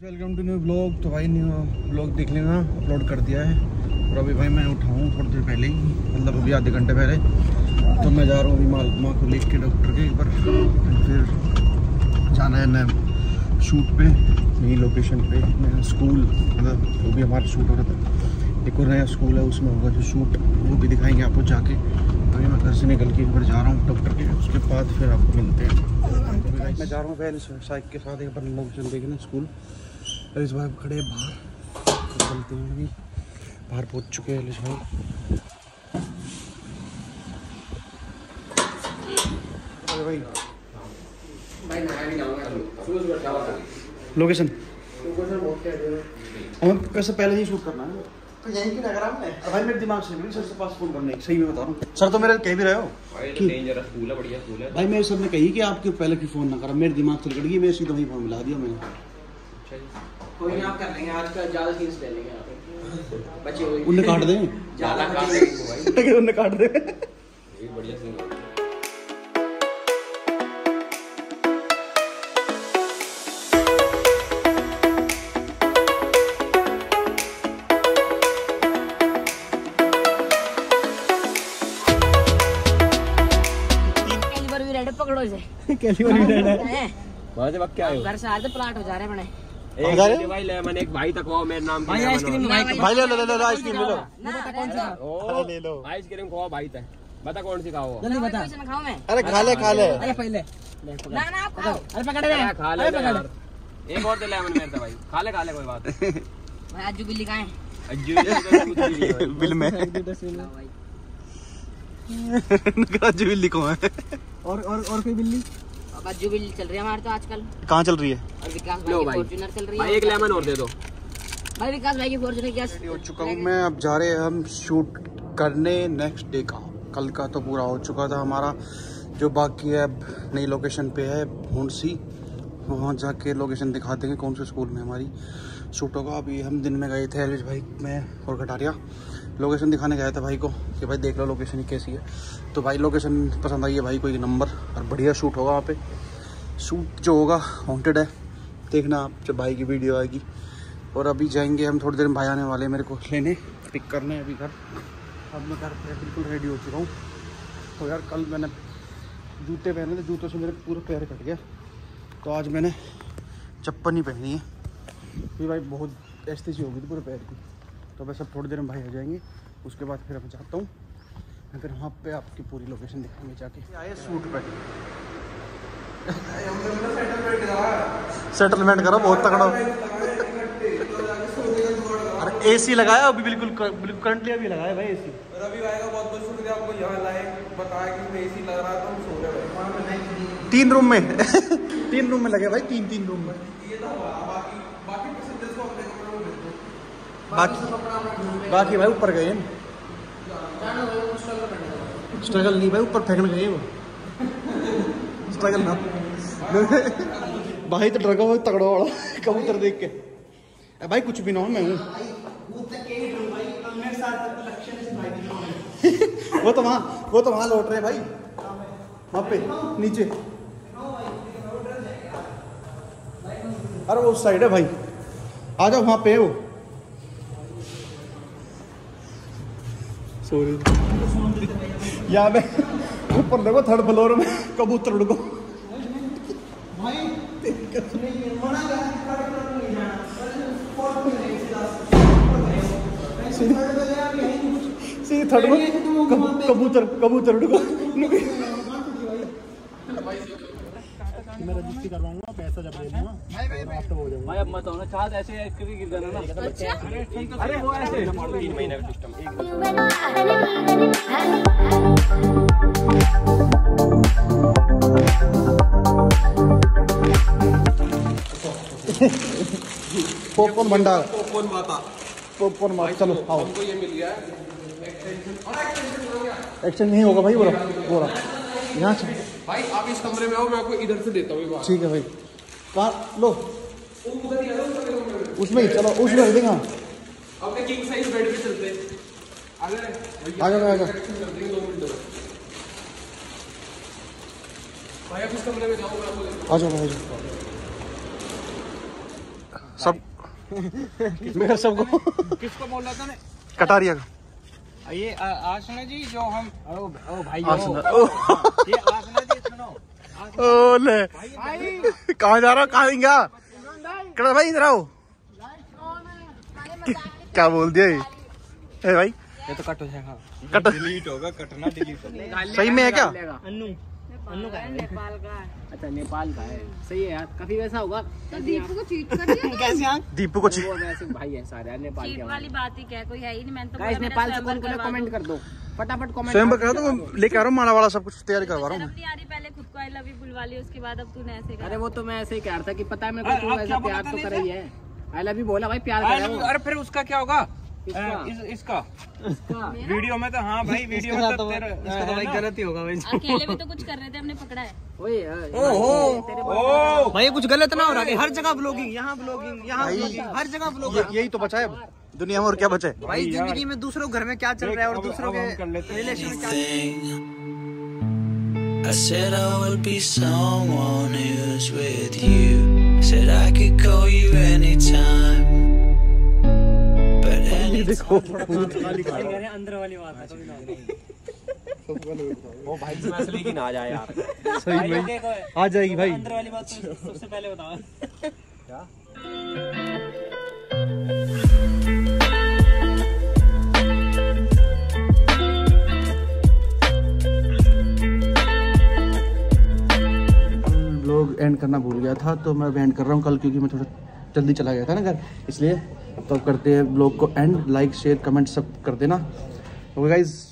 Welcome to new blog. तो भाई new blog देख लेना, अपलोड कर दिया है। और अभी भाई मैं उठाऊँ थोड़ी देर पहले ही, मतलब अभी आधे घंटे पहले। तो मैं जा रहा हूँ अभी माँ को लेके डॉक्टर के पर, फिर जाना है नया शूट पे, नई लोकेशन पे, नया स्कूल, मतलब वो भी हमारा शूट हो रहा था। एक और नया स्कूल है, उसमें होगा जो शूट, वो भी दिखाएंगे आपको जाके। अभी मैं घर से निकल के एक बार जा रहा हूँ डॉक्टर के, उसके बाद फिर आपको मिलते हैं। तो मैं जा रहा हूँ पहले साइकिल के साथ एक बार लोकेशन देखना स्कूल। एलिस भाई खड़े हैं बाहर, तो चलते हैं। अभी बाहर पहुंच चुके हैं एलिस भाई। लोकेशन हम कैसे पहले ही शूट करना है तो यहीं की नगर है भाई। मेरे दिमाग से नहीं सर से पास फोन करने, सही में बता रहा हूँ सर। तो मेरे कह भी रहे हो कि डेंजरस स्कूल है, बढ़िया स्कूल है भाई। मेरे सर ने कही कि आपके पहले की फोन ना करा, मेरे दिमाग से निकल गई, मैं सीधा वही फोन मिला दिया मैंने। कोई नहीं, आप कर लेंगे आज का, ज्यादा सीन्स ले लेंगे यहाँ पे। बच्चे उन्हें काट दें, ज्यादा काट देंगे भाई, उन्हें काट दें। ये बढ़िया सीन है। पकड़ो इसे। कैसी वाली रेड है? वहाँ से वक्त क्या है? घर से आते प्लाट हो जा रहे बने। एक भाई लेमन, एक भाई तकवाओ, मेरे नाम भाई आइसक्रीम, भाई ले लो आइसक्रीम ले लो। अरे ले लो आइसक्रीम खाओ भाई तक, बता कौन सी खाओ? जल्दी बता। खाओ मैं। अरे खा ले अरे पहले ना आप खाओ। अरे पकड़ ले, खा ले यार। एक और दे लेमन मेरे भाई, खा ले कोई बात। भाई अज्जू बिल्ली कहाँ है? अज्जू बिल में अज्जू बिल्ली कौन है? और कोई बिल्ली? अब अज्जू बिल्ली चल रही है हमारे तो आजकल। कहाँ चल रही है? और विकास भाई की फॉर्च्यूनर चल रही है। भाई एक लेमन और दे दो भाई, विकास भाई की फॉर्च्यूनर गैस हो चुका हूँ मैं। अब जा रहे हैं हम शूट करने नेक्स्ट डे का। कल का तो पूरा हो चुका था हमारा, जो बाकी है अब नई लोकेशन पे है भूंडसी, वहाँ जाके लोकेशन दिखा देंगे कौन से स्कूल में हमारी शूट होगा। अभी हम दिन में गए थे एलिस भाई, मैं और कटारिया लोकेशन दिखाने गया था भाई को कि भाई देख लो लोकेशन कैसी है। तो भाई लोकेशन पसंद आई है भाई को, एक नंबर और बढ़िया शूट होगा वहाँ पे। शूट जो होगा हॉन्टेड है, देखना आप जब भाई की वीडियो आएगी। और अभी जाएंगे हम, थोड़ी देर में भाई आने वाले मेरे को लेने, पिक करने अभी घर। अब मैं घर पे बिल्कुल रेडी हो चुका हूँ। तो यार कल मैंने जूते पहने थे, जूतों से मेरे पूरा पैर कट गया, तो आज मैंने चप्पल नहीं पहनी है। फिर भाई बहुत ऐसी सी हो गई थी पूरे पैर की। तो बस अब थोड़ी देर में भाई आ जाएंगे, उसके बाद फिर मैं जाता हूँ, फिर वहाँ पे आपकी पूरी लोकेशन दिखाएंगे जाके। आए शूट पे सेटलमेंट करो बहुत तगड़ा। अरे एसी लगाया अभी, बिल्कुल करंटली अभी लगाया भाई एसी। रवि भाई का बहुत बहुत शुक्रिया, आपको यहाँ लाए, बताया कि एसी लग रहा है तो हम सो रहे। 3 रूम में 3 रूम में लगे भाई, 3 रूम में। बाकी भाई ऊपर गए स्ट्रगल नहीं भाई, ऊपर फेंकने गए वो स्ट्रगल ना भाई। तो डर गया तगड़ा वाला कबूतर देख के। भाई कुछ भी ना हो, मैं हूँ। वो तो वहाँ लौट रहे भाई, वहाँ पे नीचे। अरे वो उस साइड है भाई, आ जाओ वहाँ पे है वो। सॉरी यहाँ पे ऊपर देखो, 3rd फ्लोर में कबूतर उड़ को भाई। सीधे 3rd में कबूतर उड़ को। मैं रजिस्ट्री करवाऊंगा, पैसा जब दे दूंगा हो जाऊंगा भाई। अब मत होना चाहत ऐसे कभी गिर जाना ना। अरे वो ऐसे 3 महीने का सिस्टम पॉपकॉर्न भंडार, पॉपकॉर्न माता। चलो आओ, हमको ये मिल गया एक्सचेंज नहीं होगा भाई। बोरा यहाँ से भाई, आप इस कमरे में आओ, मैं आपको इधर से देता हूँ। ठीक है भाई, कहाँ लो उसमें ही, चलो उसमें रख देंगे। अपने किंग साइज बेड पे चलते हैं। आजा भाई आप इस कमरे में जाओ, मैं आपको आ जाओ भाई। सब मेरा सबको किसको बोल रहा था ने? कटारिया का ये आसना जी जो हम ओ भाई आसना। ये आसना जी सुनो ओले कहाँ जा रहा हो, कहाँ गया कटा भाई, इधर आओ। क्या बोल दिया ये भाई? ये तो कट हो जाएगा, कट डिलीट होगा, कटना डिलीट होगा। सही में है क्या? अन्नू का है, नेपाल का है। अच्छा नेपाल का है, सही है यार, काफी वैसा होगा। तो दीपू को चीट कर दिया कैसे? दीपू को वो वैसे भाई है सारे यार नेपाल के वाली बात ही क्या, कोई है ही नहीं। मैंने तो गाइस नेपाल से कौन कौन कमेंट कर दो फटाफट कमेंट। स्वयं करा तो लेके आ रहा हूँ, माला वाला सब कुछ तैयारी करवा रहा हूँ। नहीं आ रही, पहले खुद को आई लव यू बुलवा ली, उसके बाद अब तूने ऐसे करा। अरे वो तो मैं ऐसे ही कह रहा था कि पता है मेरे को तू ऐसा प्यार तो कर रही है। आई लव यू बोला भाई, प्यार कर रहा है। अरे फिर उसका क्या होगा? इसका वीडियो में तो हाँ भाई, वीडियो में तो तेरा इसका तो भाई गलत ही होगा भाई। अकेले भी तो कुछ कर रहे थे, हमने पकड़ा है। भाई कुछ गलत ना हो रहा है, हर जगह ब्लॉगिंग, यहाँ ब्लॉगिंग, यहाँ ब्लॉगिंग, हर जगह ब्लॉगिंग। यही तो बचा है दुनिया में, और क्या बचा है भाई जिंदगी में दूसरों घर में क्या चल रहा है और दूसरों के रिलेशन में क्या। I said I would be someone who's with you. Said I could call you anytime. But देखो अंदर वाली बात है वो भाई इसमें असली की ना आ जाए यार। सही में आ जाएगी भाई। अंदर वाली बात सबसे पहले बताओ क्या। ब्लॉग एंड करना भूल गया था, तो मैं एंड कर रहा हूँ कल, क्योंकि मैं थोड़ा जल्दी चला गया था ना घर, इसलिए। तो करते हैं ब्लॉग को एंड, लाइक शेयर कमेंट सब कर देना। Okay guys.